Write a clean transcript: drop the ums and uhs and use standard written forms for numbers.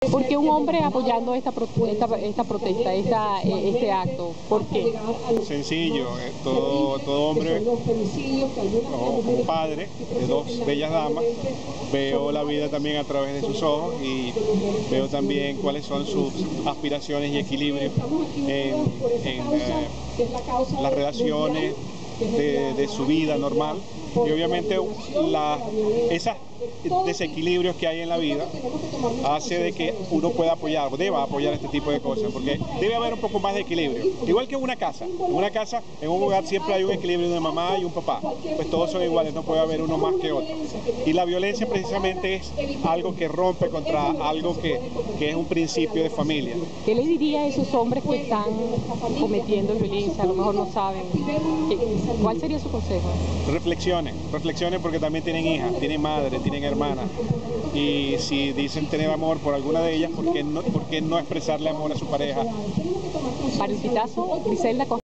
¿Por qué un hombre apoyando esta protesta, este acto? ¿Por qué? Sencillo, todo hombre, como padre de dos bellas damas, veo la vida también a través de sus ojos y veo también cuáles son sus aspiraciones y equilibrios en las relaciones de su vida normal, y obviamente esos desequilibrios que hay en la vida hace de que uno pueda apoyar, deba apoyar este tipo de cosas, porque debe haber un poco más de equilibrio, igual que en una casa, en un hogar siempre hay un equilibrio de una mamá y un papá, pues todos son iguales, no puede haber uno más que otro, y la violencia precisamente es algo que rompe contra algo que es un principio de familia. ¿Qué le diría a esos hombres que están cometiendo violencia, a lo mejor no saben? ¿Cuál sería su consejo? Reflexionen porque también tienen hijas, tienen madre, tienen hermanas, y si dicen tener amor por alguna de ellas, ¿por qué no expresarle amor a su pareja? Para el Pitazo, Griselda